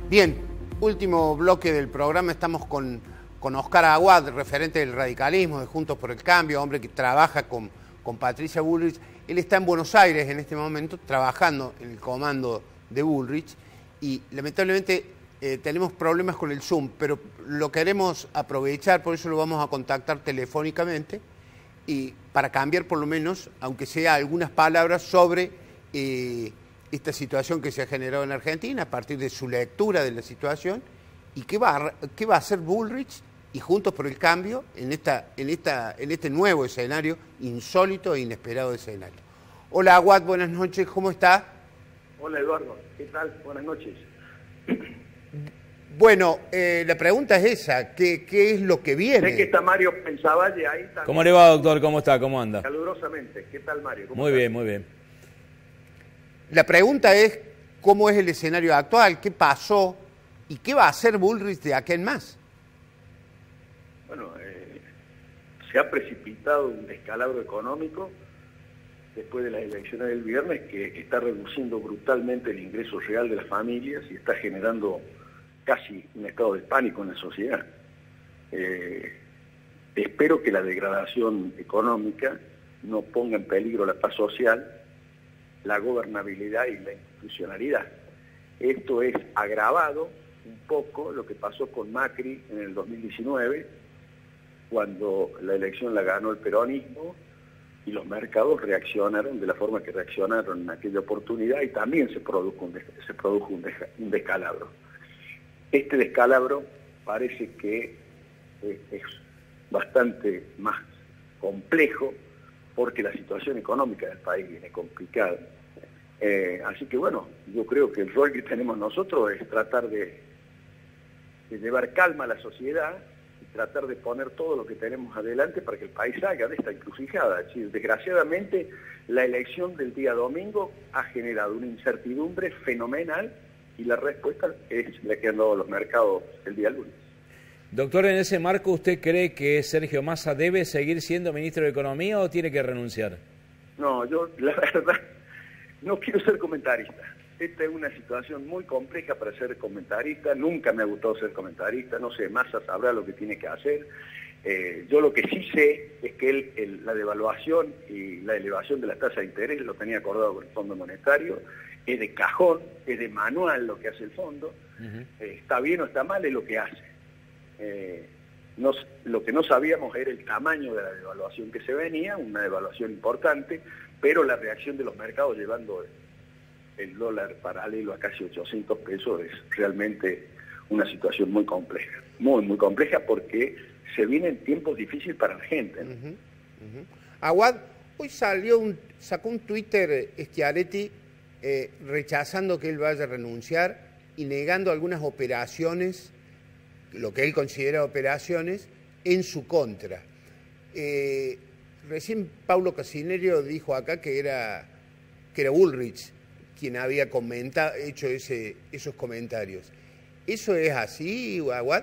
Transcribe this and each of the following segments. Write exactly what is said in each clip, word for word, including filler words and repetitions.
Bien, último bloque del programa. Estamos con, con Oscar Aguad, referente del radicalismo, de Juntos por el Cambio, hombre que trabaja con, con Patricia Bullrich. Él está en Buenos Aires en este momento, trabajando en el comando de Bullrich, y lamentablemente eh, tenemos problemas con el Zoom, pero lo queremos aprovechar, por eso lo vamos a contactar telefónicamente, y para cambiar por lo menos, aunque sea algunas palabras sobre eh, esta situación que se ha generado en Argentina, a partir de su lectura de la situación, y qué va a, qué va a hacer Bullrich y Juntos por el Cambio en, esta, en, esta, en este nuevo escenario, insólito e inesperado escenario. Hola Aguad, buenas noches, ¿cómo está? Hola Eduardo, ¿qué tal? Buenas noches. Bueno, eh, la pregunta es esa, ¿qué, qué es lo que viene? Sé que está Mario Pensavalle ahí también. ¿Cómo le va, doctor? ¿Cómo está? ¿Cómo anda? Calurosamente, ¿qué tal Mario? Muy está? bien, muy bien. La pregunta es, ¿cómo es el escenario actual? ¿Qué pasó? ¿Y qué va a hacer Bullrich de aquí en más? Bueno, eh, se ha precipitado un descalabro económico después de las elecciones del viernes que está reduciendo brutalmente el ingreso real de las familias y está generando casi un estado de pánico en la sociedad. Eh, espero que la degradación económica no ponga en peligro la paz social, la gobernabilidad y la institucionalidad. Esto es agravado un poco lo que pasó con Macri en el dos mil diecinueve, cuando la elección la ganó el peronismo y los mercados reaccionaron de la forma que reaccionaron en aquella oportunidad y también se produjo un, se produjo un, un descalabro. Este descalabro parece que eh, es bastante más complejo porque la situación económica del país viene complicada. Eh, así que bueno, yo creo que el rol que tenemos nosotros es tratar de, de llevar calma a la sociedad y tratar de poner todo lo que tenemos adelante para que el país salga de esta encrucijada. Es decir, desgraciadamente, la elección del día domingo ha generado una incertidumbre fenomenal y la respuesta es la que han dado los mercados el día lunes. Doctor, en ese marco, ¿usted cree que Sergio Massa debe seguir siendo ministro de Economía o tiene que renunciar? No, yo la verdad no quiero ser comentarista. Esta es una situación muy compleja para ser comentarista. Nunca me ha gustado ser comentarista. No sé, Massa sabrá lo que tiene que hacer. Eh, yo lo que sí sé es que él, el, la devaluación y la elevación de las tasas de interés lo tenía acordado con el Fondo Monetario. Es de cajón, es de manual lo que hace el fondo. Uh-huh. eh, está bien o está mal, es lo que hace. Eh, nos, lo que no sabíamos era el tamaño de la devaluación que se venía, una devaluación importante, pero la reacción de los mercados llevando el, el dólar paralelo a casi ochocientos pesos es realmente una situación muy compleja. Muy, muy compleja porque se vienen tiempos difíciles para la gente, ¿no? Uh-huh. Uh-huh. Aguad, hoy salió un, sacó un Twitter Schiaretti eh, rechazando que él vaya a renunciar y negando algunas operaciones, lo que él considera operaciones, en su contra. Eh, recién Paulo Casinerio dijo acá que era, que era Bullrich quien había comentado, hecho ese, esos comentarios. ¿Eso es así, Aguad?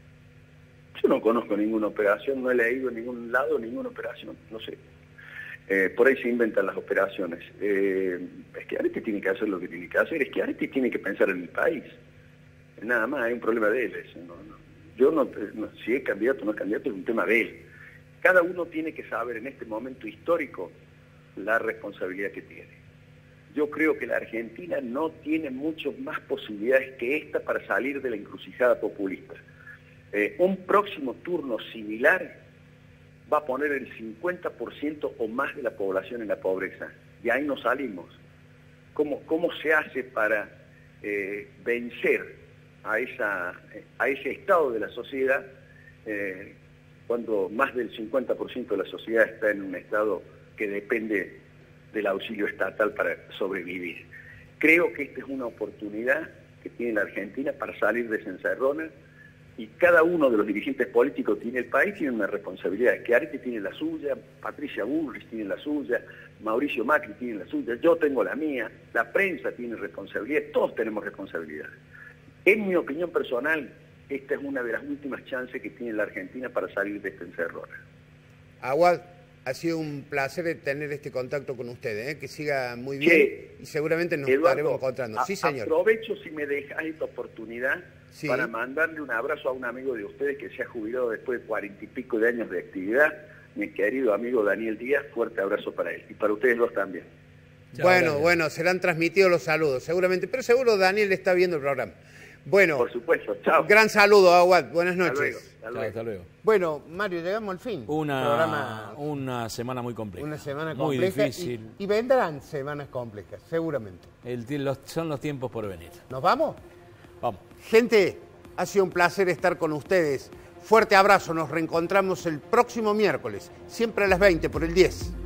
Yo no conozco ninguna operación, no he leído en ningún lado ninguna operación, no sé. Eh, por ahí se inventan las operaciones. Eh, Schiaretti tiene que hacer lo que tiene que hacer, Schiaretti tiene que pensar en el país. Nada más, hay un problema de él. Ese, no, no. Yo no, no, si es candidato o no es candidato, es un tema de él. Cada uno tiene que saber en este momento histórico la responsabilidad que tiene. Yo creo que la Argentina no tiene muchas más posibilidades que esta para salir de la encrucijada populista. Eh, un próximo turno similar va a poner el cincuenta por ciento o más de la población en la pobreza. Y ahí no salimos. ¿Cómo, cómo se hace para eh, vencer a, esa, a ese estado de la sociedad eh, cuando más del cincuenta por ciento de la sociedad está en un estado que depende del auxilio estatal para sobrevivir? Creo que esta es una oportunidad que tiene la Argentina para salir de esa encerrona y cada uno de los dirigentes políticos tiene el país, tiene una responsabilidad. Schiaretti tiene la suya, Patricia Bullrich tiene la suya, Mauricio Macri tiene la suya, yo tengo la mía, la prensa tiene responsabilidad, todos tenemos responsabilidad. En mi opinión personal, esta es una de las últimas chances que tiene la Argentina para salir de esta encerrona. Aguad, Ha sido un placer tener este contacto con ustedes, ¿eh? Que siga muy bien Sí. y seguramente nos Eduardo, estaremos encontrando. Sí, señor. Aprovecho si me dejas esta oportunidad Sí. para mandarle un abrazo a un amigo de ustedes que se ha jubilado después de cuarenta y pico de años de actividad, mi querido amigo Daniel Díaz, fuerte abrazo para él y para ustedes dos también. Chao, Bueno, gracias. bueno, serán transmitidos los saludos, seguramente, pero seguro Daniel está viendo el programa. Bueno, Por supuesto, chao. gran saludo, Aguad, buenas Hasta noches. luego, hasta Chao, luego. hasta luego. Bueno, Mario, llegamos al fin. Una, Programa, una semana muy compleja. una semana muy compleja difícil. Y, y vendrán semanas complejas, seguramente. El ti- los- son los tiempos por venir. ¿Nos vamos? Vamos. Gente, ha sido un placer estar con ustedes. Fuerte abrazo, nos reencontramos el próximo miércoles, siempre a las veinte por el diez.